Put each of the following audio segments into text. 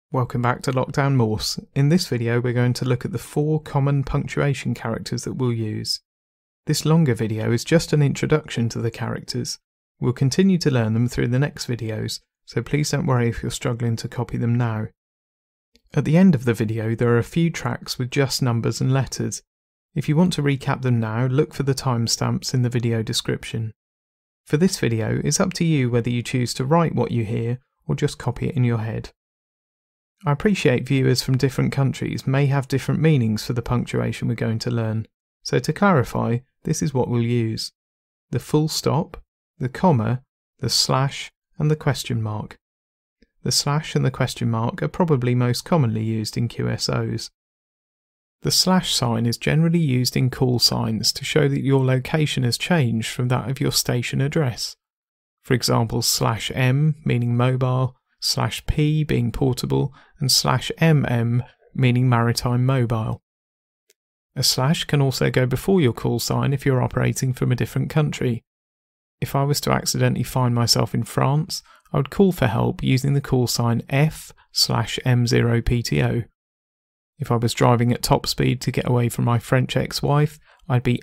Welcome back to Lockdown Morse. In this video we're going to look at the 4 common punctuation characters that we'll use. This longer video is just an introduction to the characters. We'll continue to learn them through the next videos, so please don't worry if you're struggling to copy them now. At the end of the video there are a few tracks with just numbers and letters. If you want to recap them now, look for the timestamps in the video description. For this video, it's up to you whether you choose to write what you hear or just copy it in your head. I appreciate viewers from different countries may have different meanings for the punctuation we're going to learn, so to clarify, this is what we'll use: the full stop, the comma, the slash and the question mark. The slash and the question mark are probably most commonly used in QSOs. The slash sign is generally used in call signs to show that your location has changed from that of your station address. For example, /m meaning mobile, /p being portable, and /mm meaning maritime mobile. A slash can also go before your call sign if you're operating from a different country. If I was to accidentally find myself in France, I would call for help using the call sign F/M0PTO. If I was driving at top speed to get away from my French ex-wife, I'd be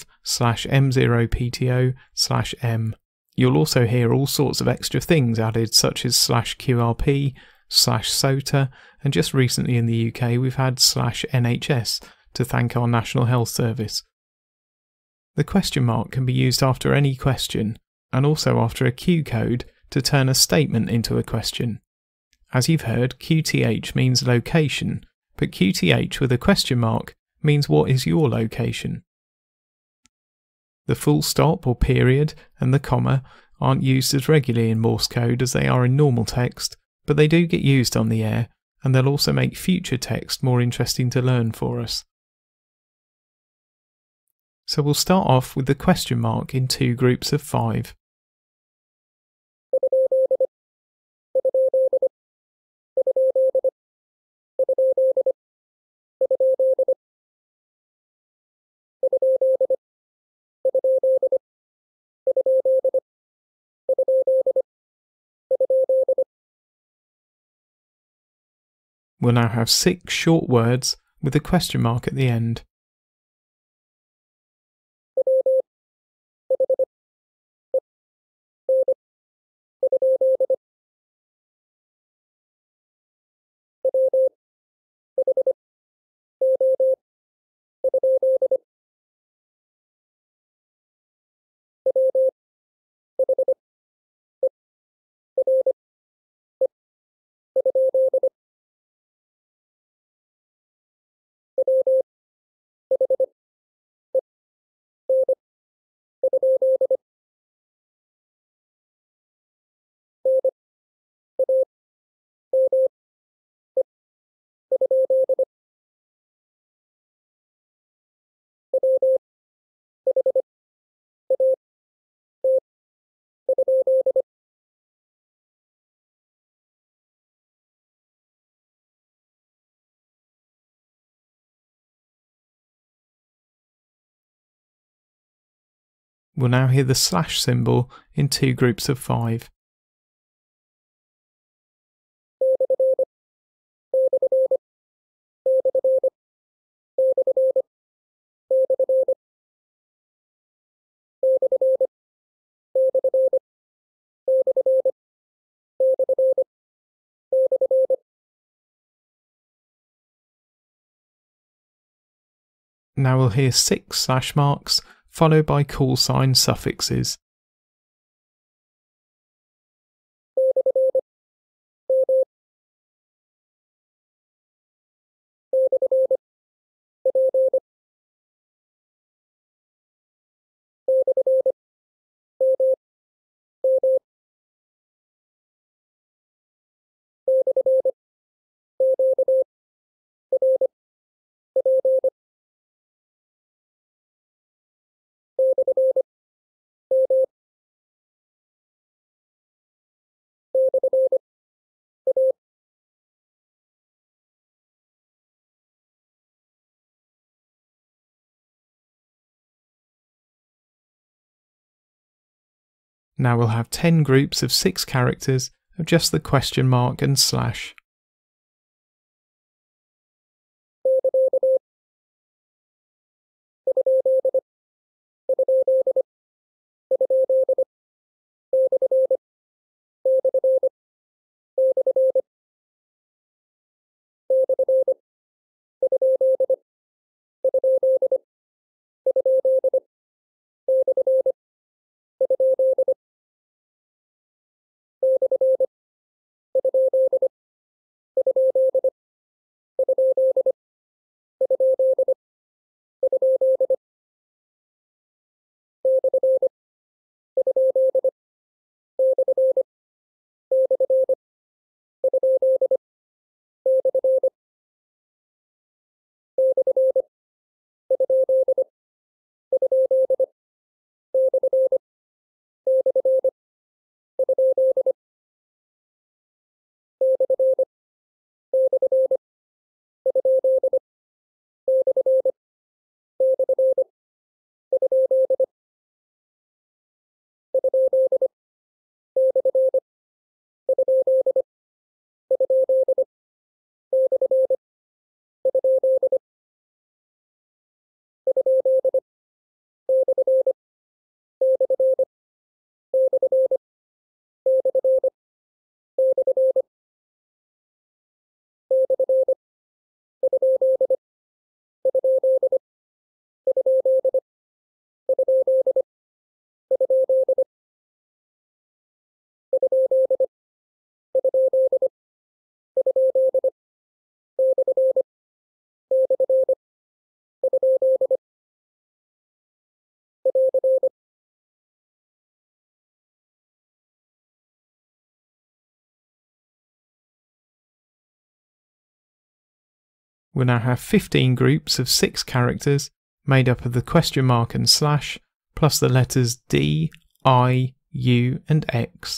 F/M0PTO/M. You'll also hear all sorts of extra things added, such as /QRP, /SOTA, and just recently in the UK we've had /NHS to thank our National Health Service. The question mark can be used after any question, and also after a Q code to turn a statement into a question. As you've heard, QTH means location, but QTH with a question mark means what is your location. The full stop or period and the comma aren't used as regularly in Morse code as they are in normal text, but they do get used on the air, and they'll also make future text more interesting to learn for us. So we'll start off with the question mark in 2 groups of 5. We'll now have 6 short words with a question mark at the end. We'll now hear the slash symbol in 2 groups of 5. Now we'll hear 6 slash marks, followed by call sign suffixes. Now we'll have 10 groups of 6 characters of just the question mark and slash. We'll now have 15 groups of 6 characters made up of the question mark and slash, plus the letters D, I, U and X.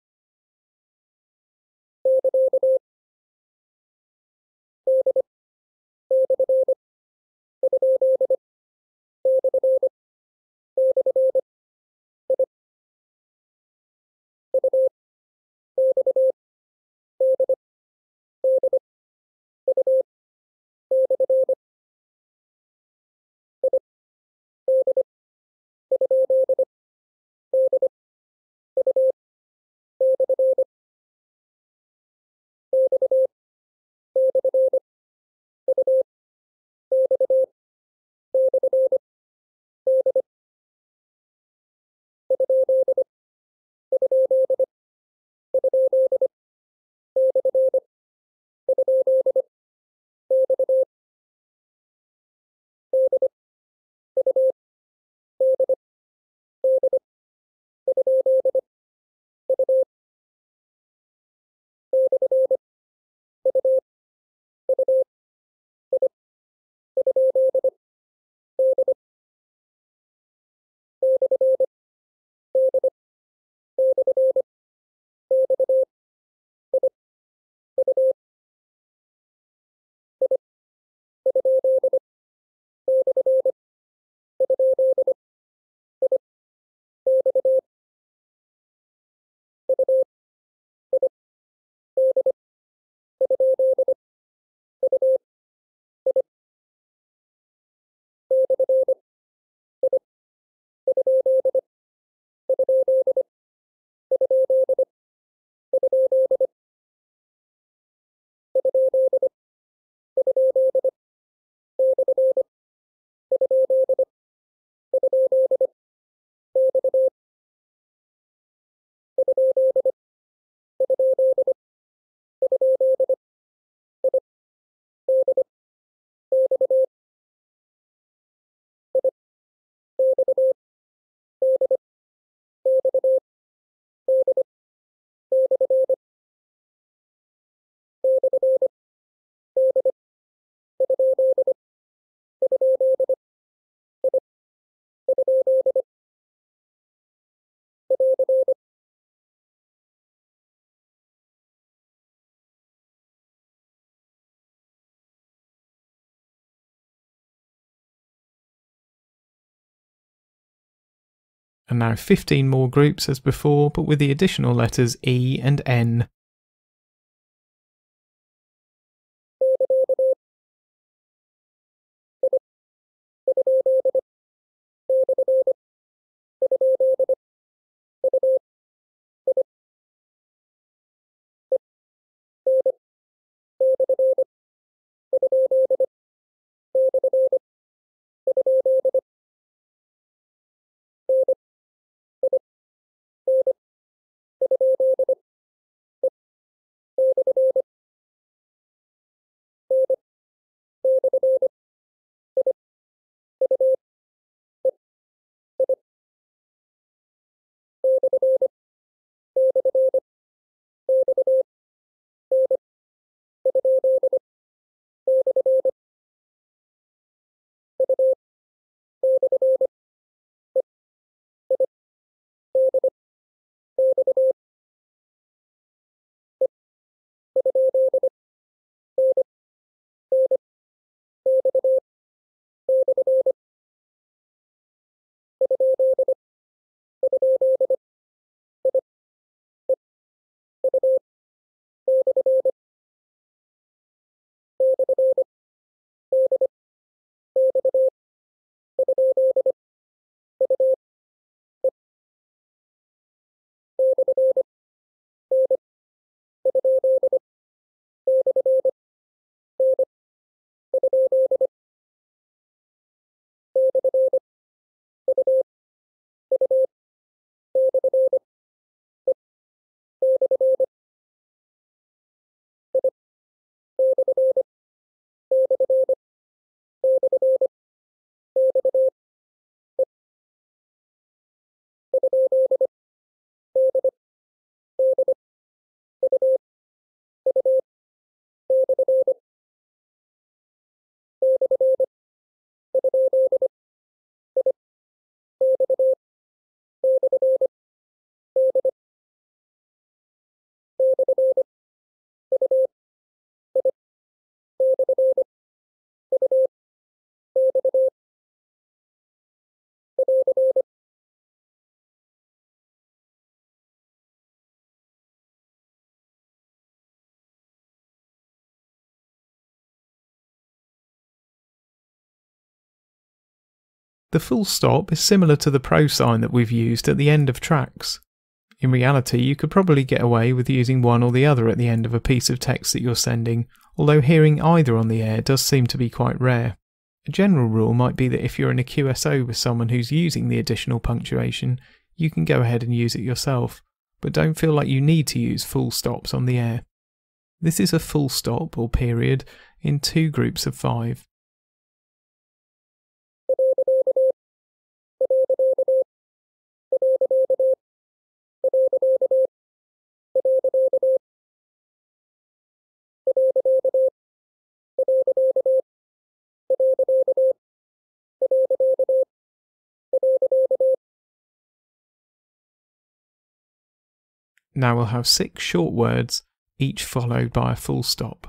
And now 15 more groups as before, but with the additional letters E and N. The full stop is similar to the pro sign that we've used at the end of tracks. In reality, you could probably get away with using one or the other at the end of a piece of text that you're sending, although hearing either on the air does seem to be quite rare. A general rule might be that if you're in a QSO with someone who's using the additional punctuation, you can go ahead and use it yourself, but don't feel like you need to use full stops on the air. This is a full stop or period in 2 groups of 5. Now we'll have 6 short words, each followed by a full stop.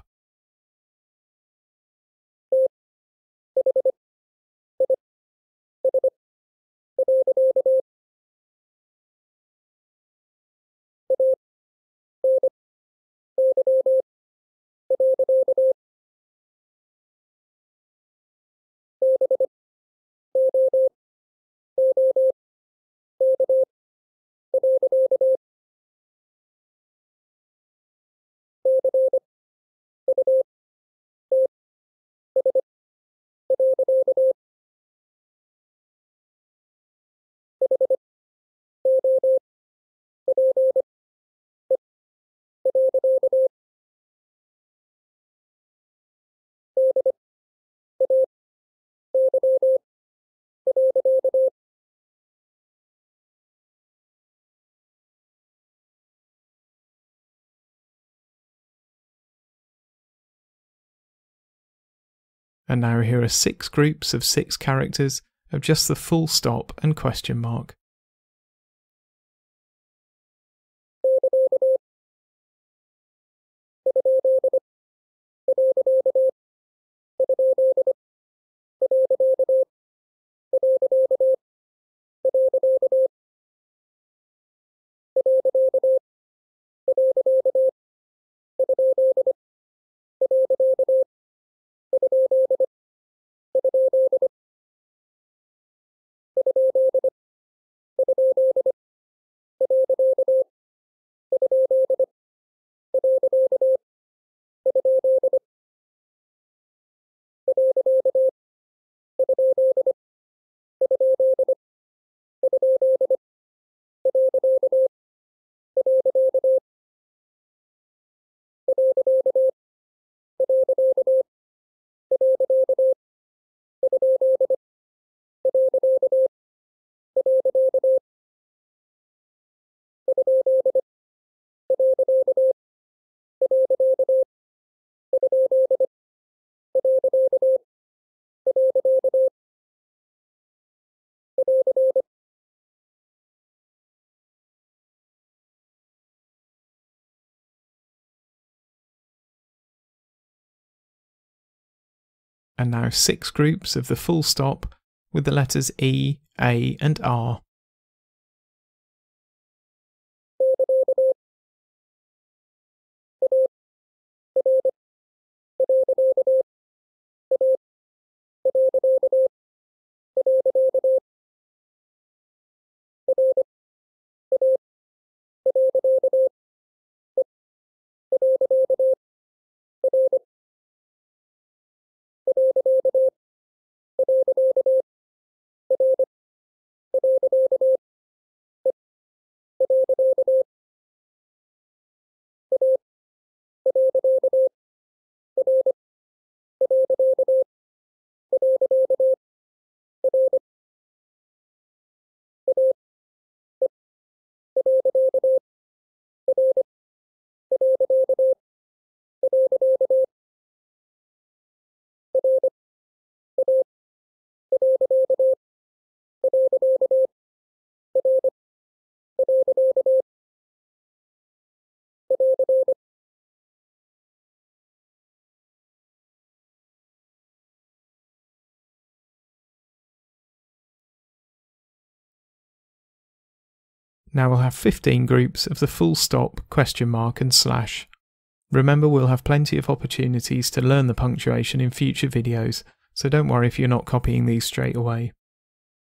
And now here are 6 groups of 6 characters of just the full stop and question mark. And now 6 groups of the full stop with the letters E, A and R. Now we'll have 15 groups of the full stop, question mark and slash. Remember, we'll have plenty of opportunities to learn the punctuation in future videos, so don't worry if you're not copying these straight away.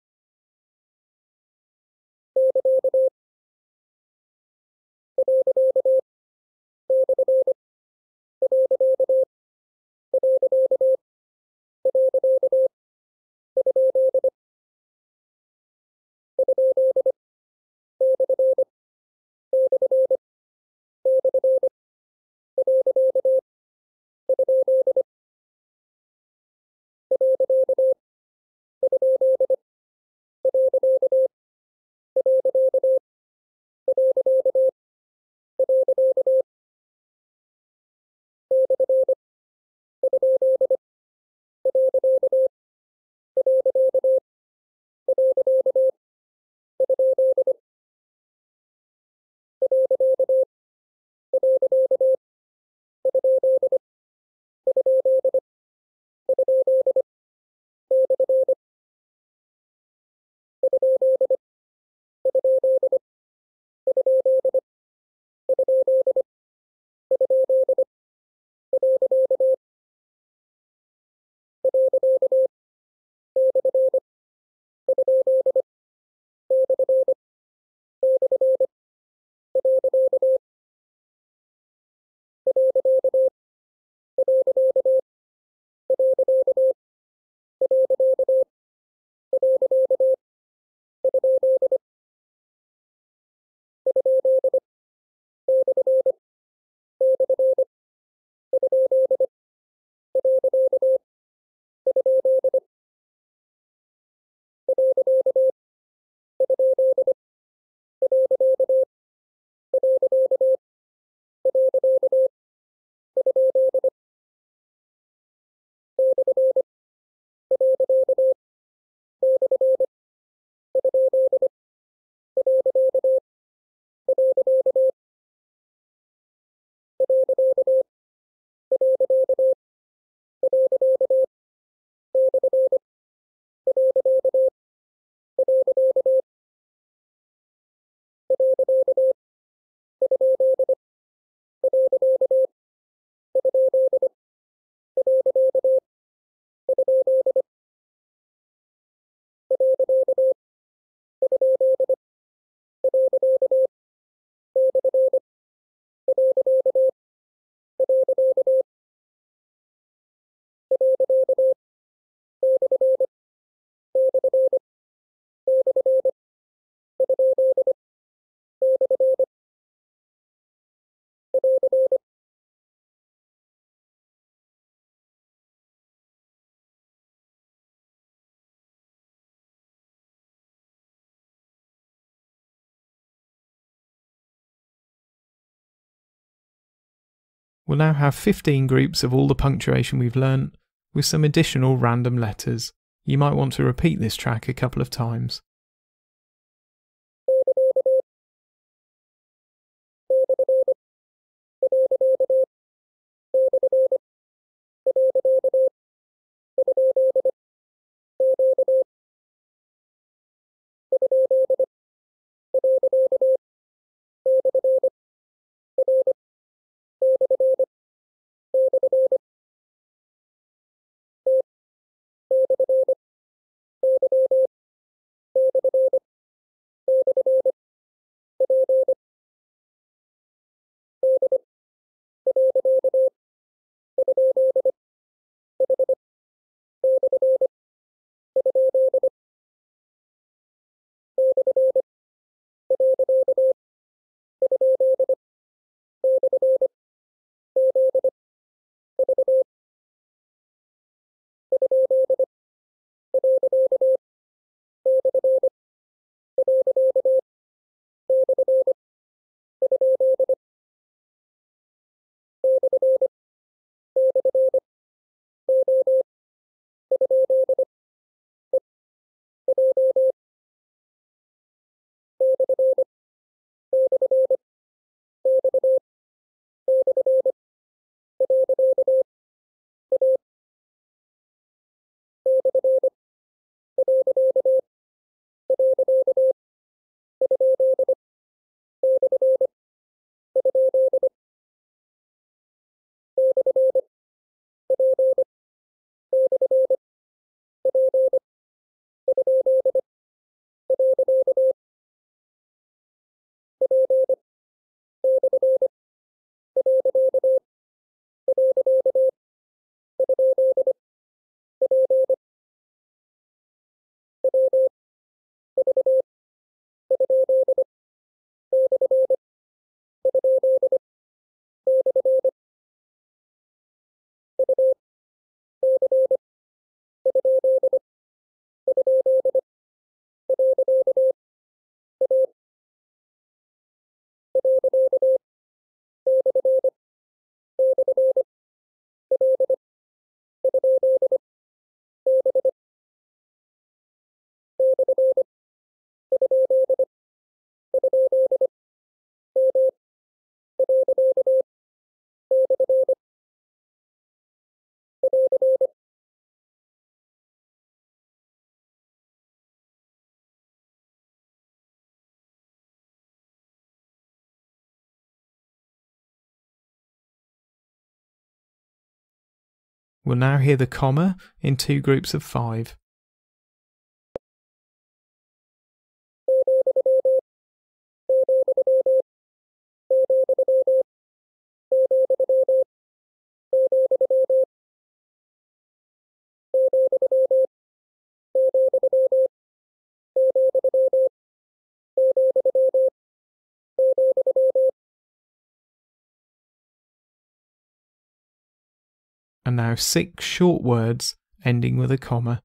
We'll now have 15 groups of all the punctuation we've learnt, with some additional random letters. You might want to repeat this track a couple of times. We'll now hear the comma in 2 groups of 5. And now 6 short words ending with a comma.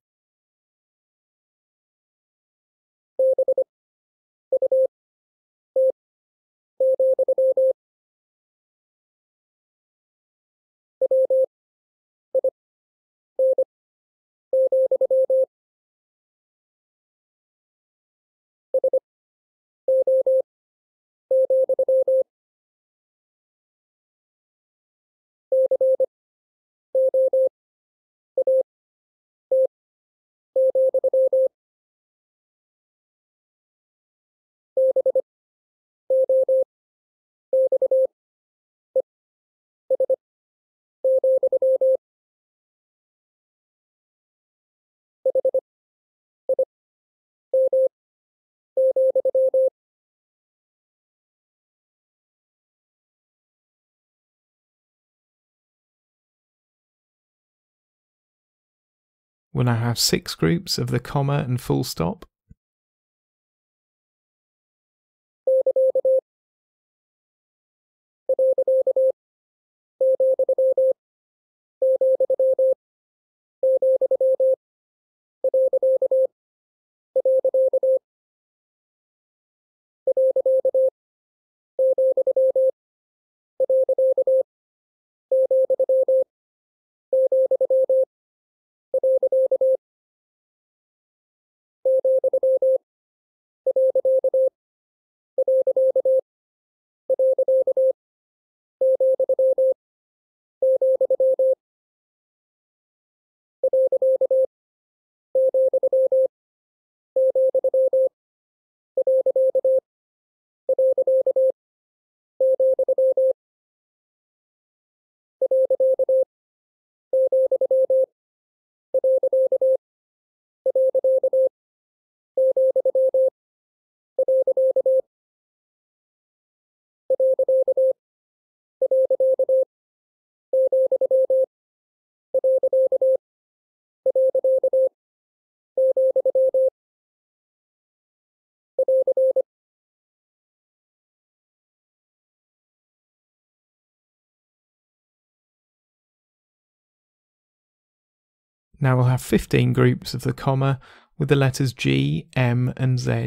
We'll now have 6 groups of the comma and full stop. Now we'll have 15 groups of the comma with the letters G, M and Z.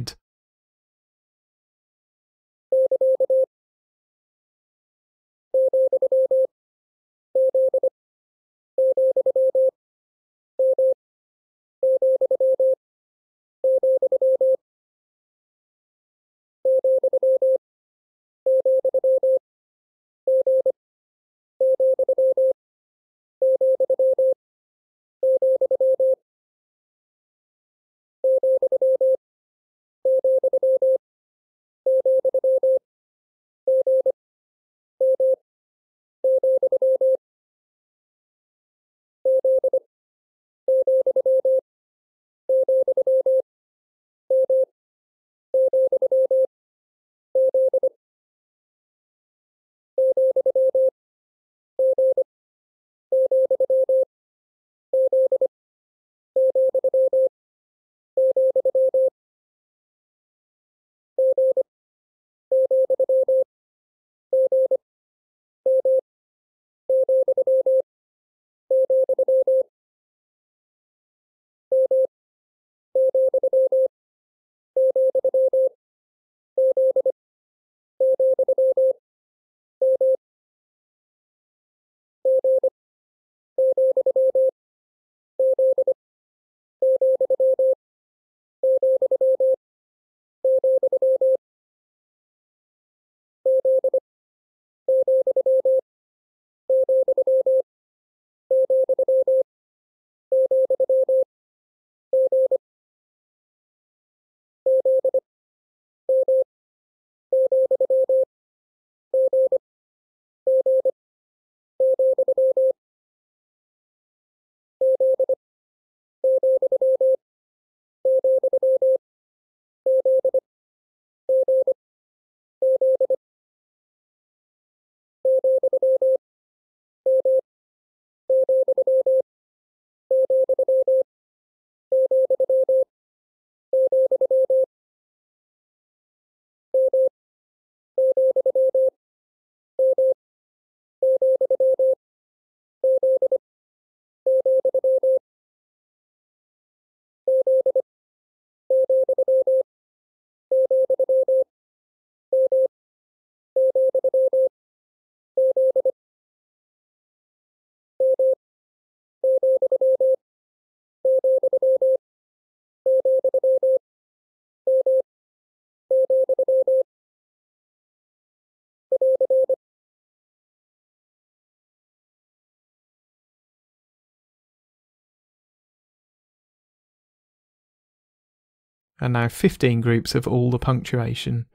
And now 15 groups of all the punctuation.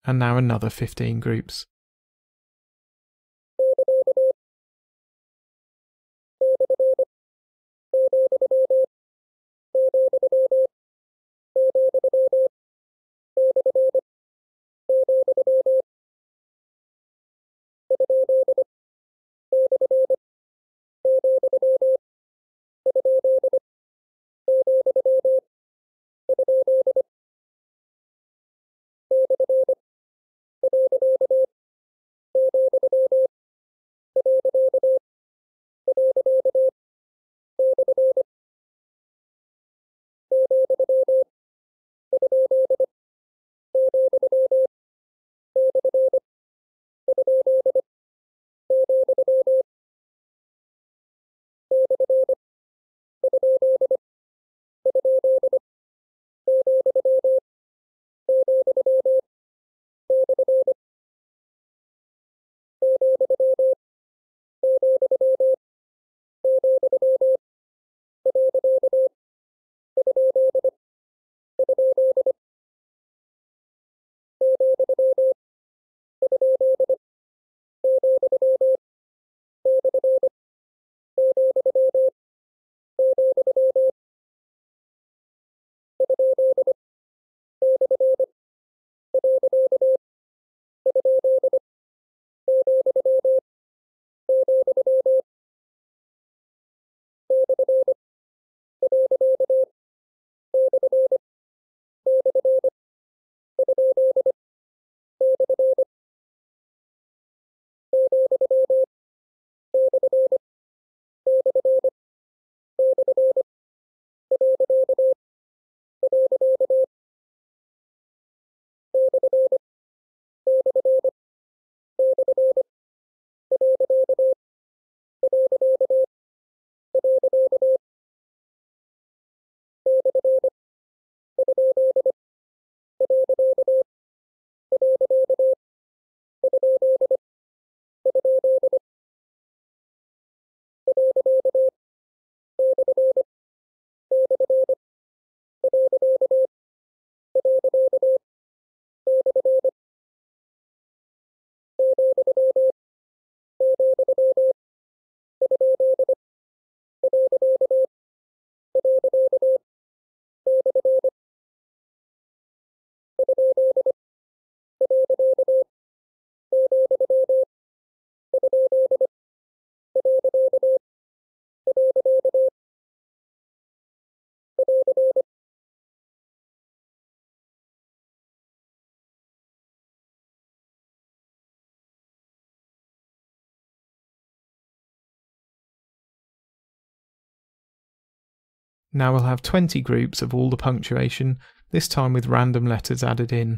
and now another 15 groups. Now we'll have 20 groups of all the punctuation, this time with random letters added in.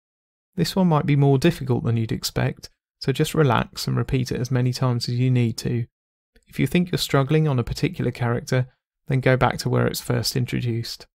This one might be more difficult than you'd expect, so just relax and repeat it as many times as you need to. If you think you're struggling on a particular character, then go back to where it's first introduced.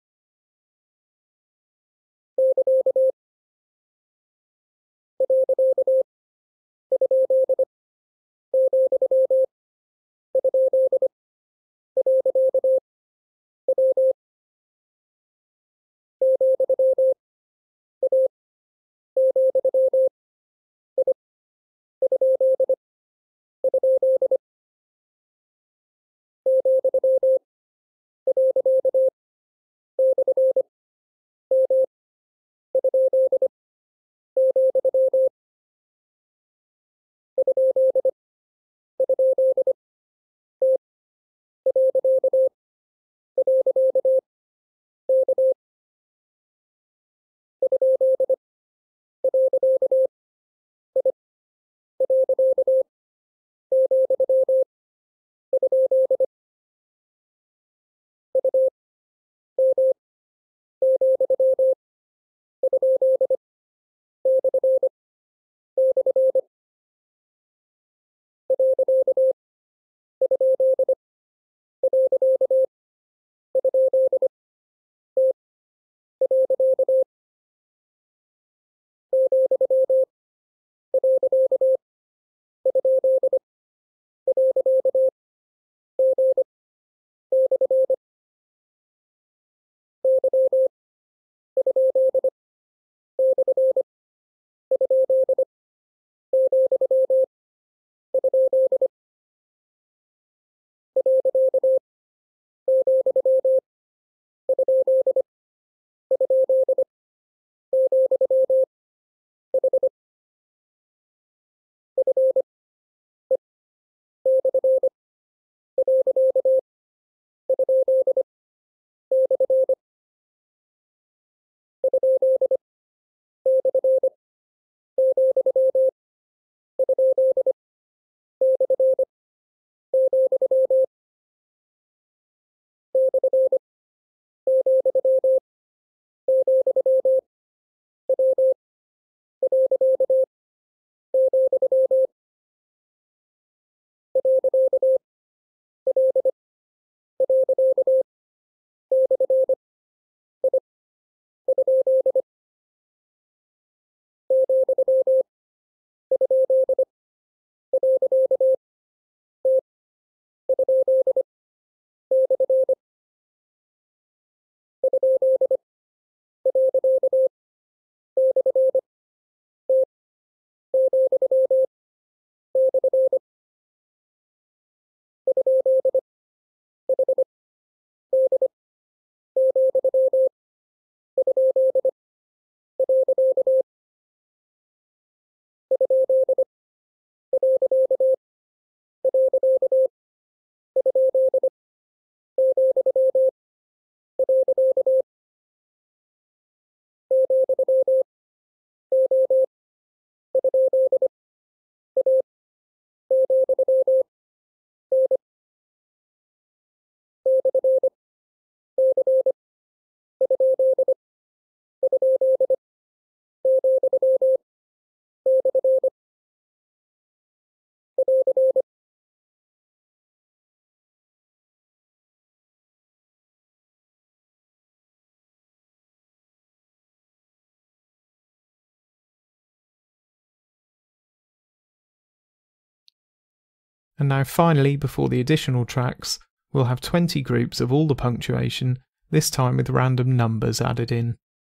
And now finally, before the additional tracks, we'll have 20 groups of all the punctuation, this time with random numbers added in.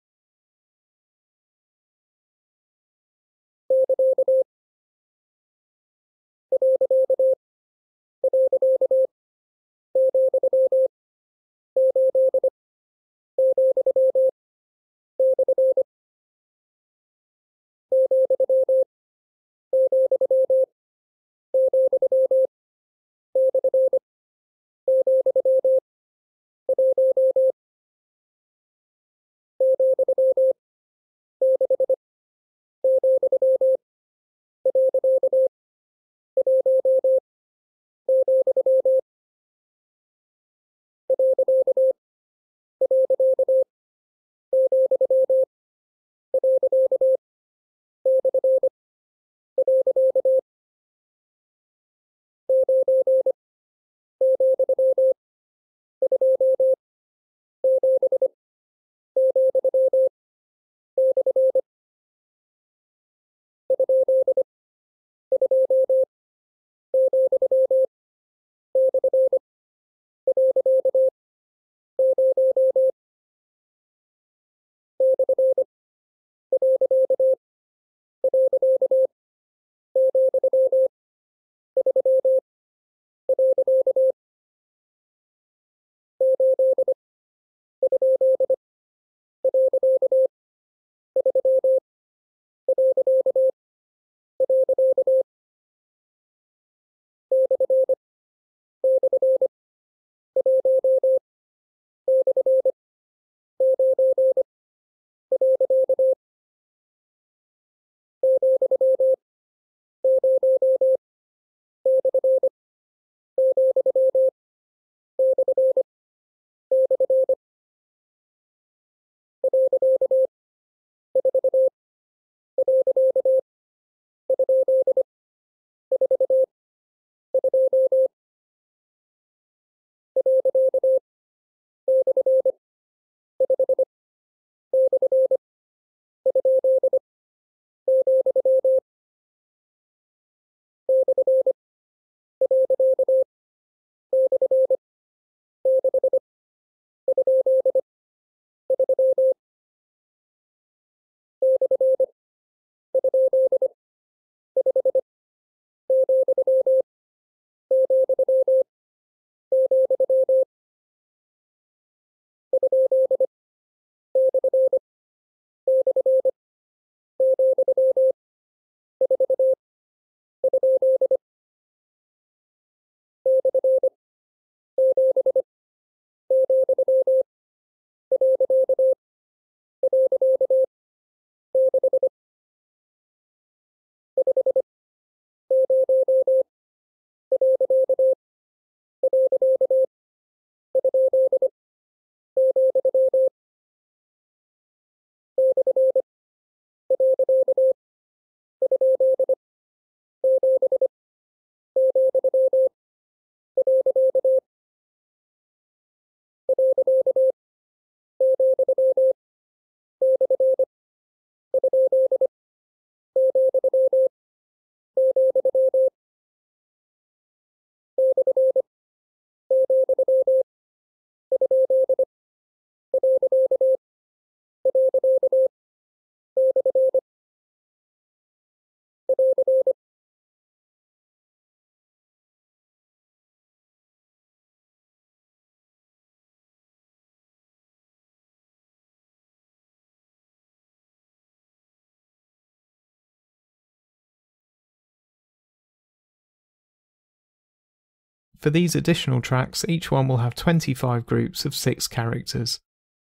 For these additional tracks, each one will have 25 groups of 6 characters.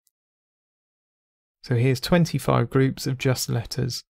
So here's 25 groups of just letters.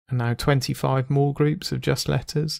And now 25 more groups of just letters.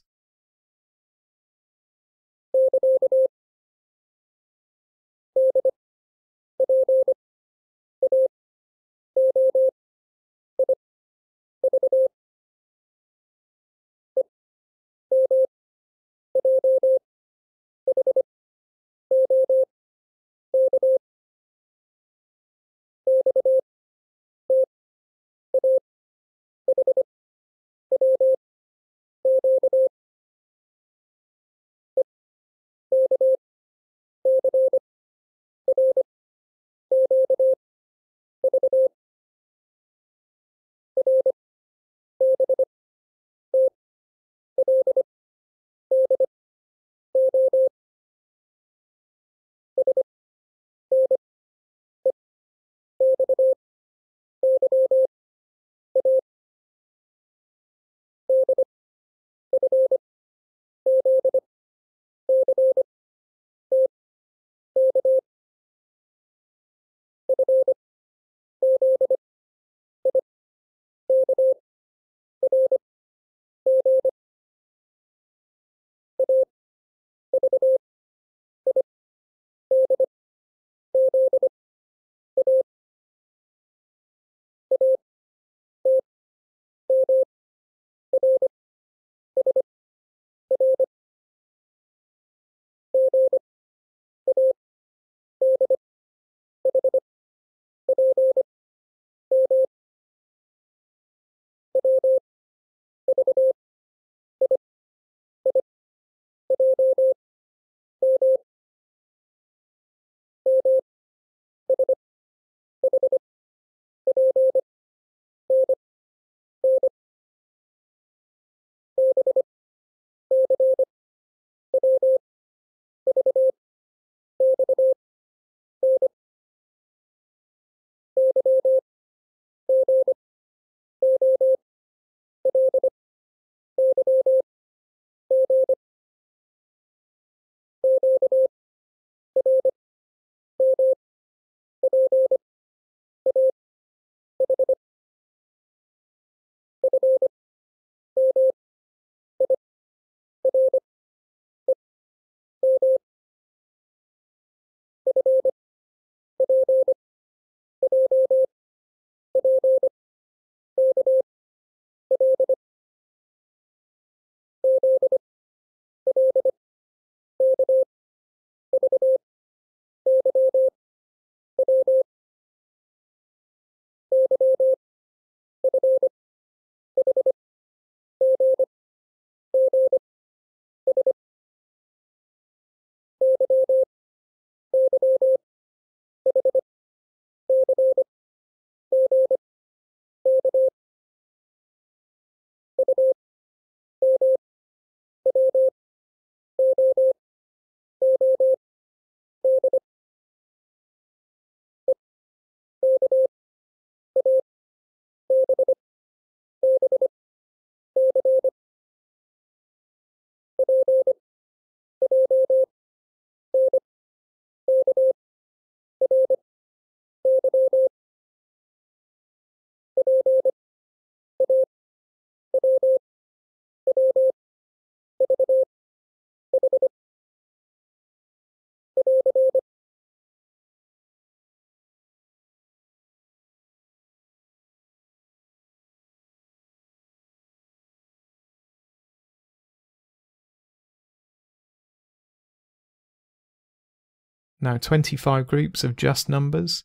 Now 25 groups of just numbers.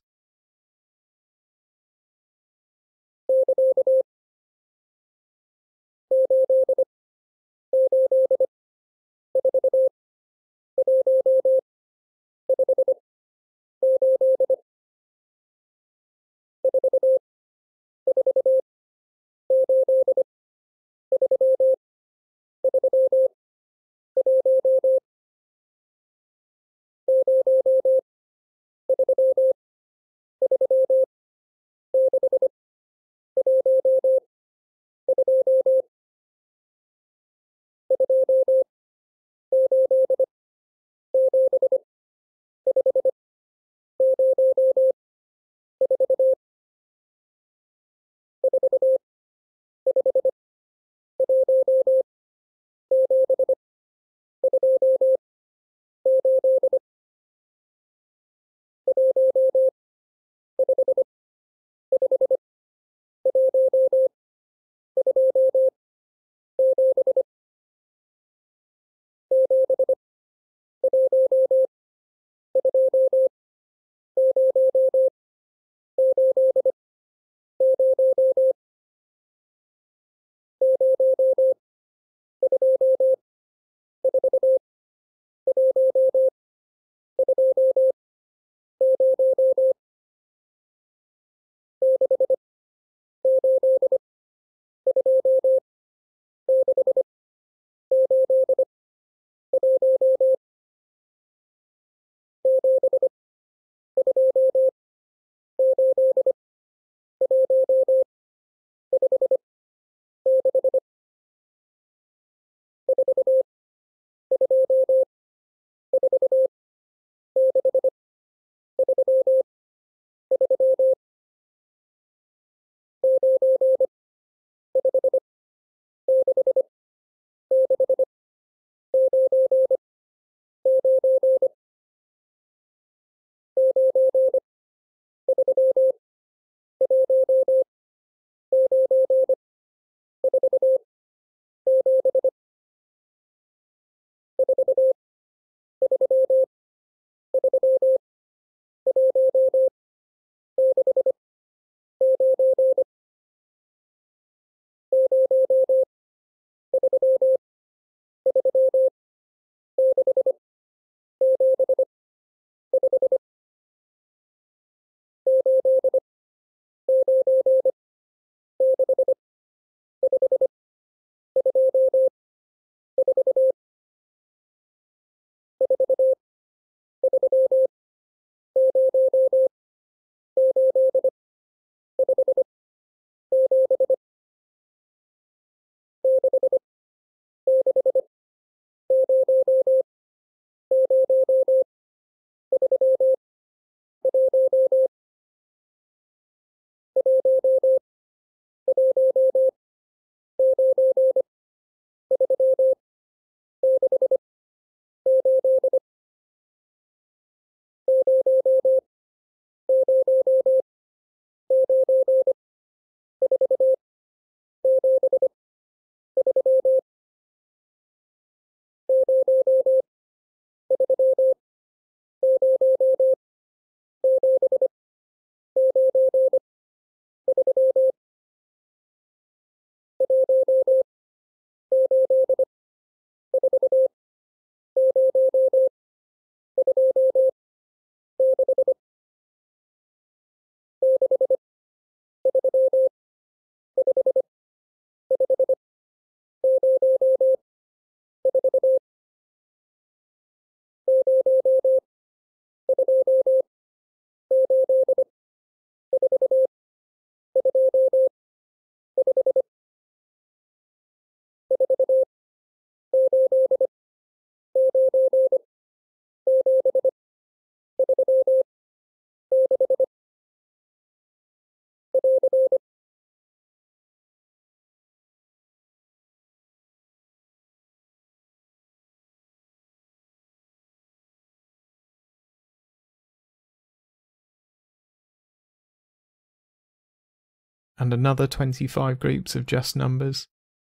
and another 25 groups of just numbers.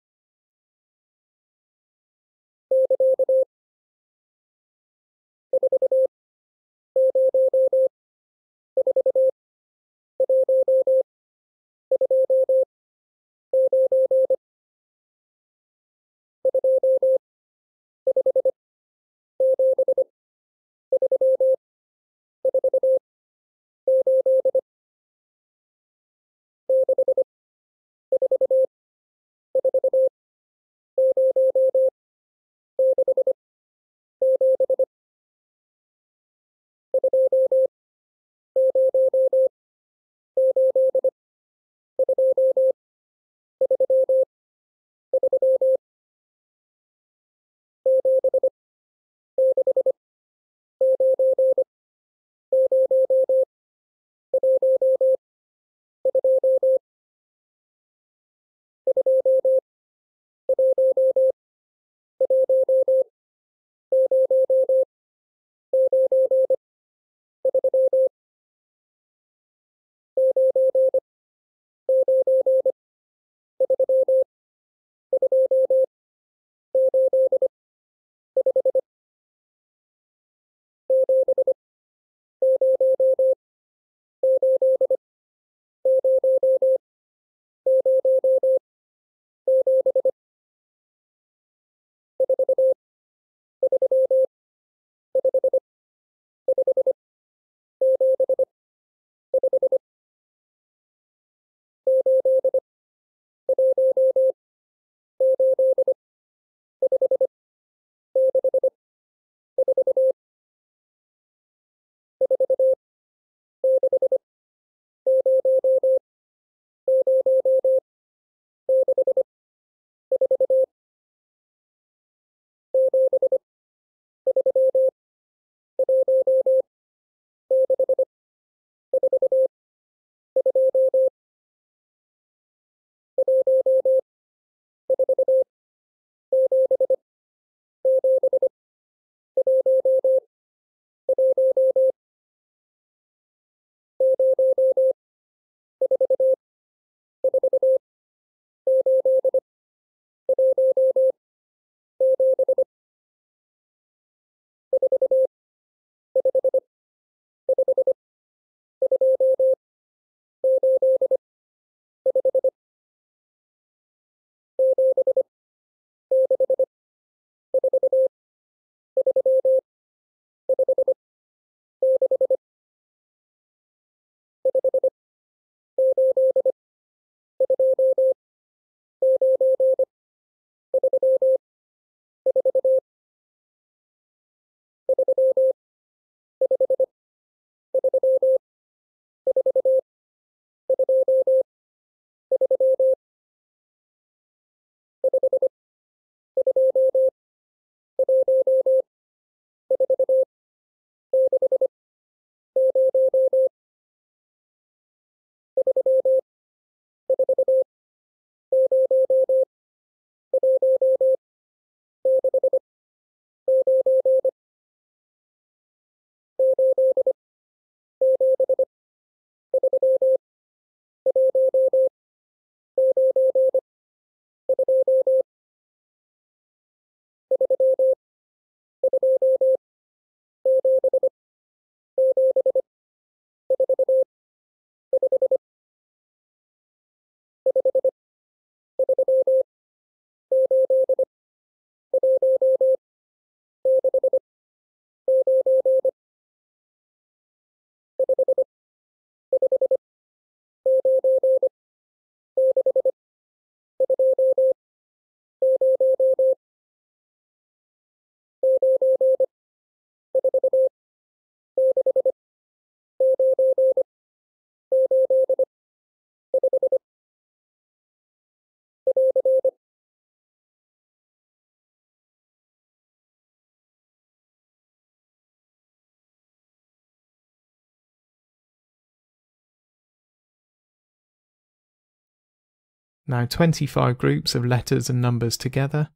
Now 25 groups of letters and numbers together.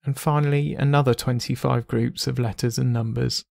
and finally another 25 groups of letters and numbers.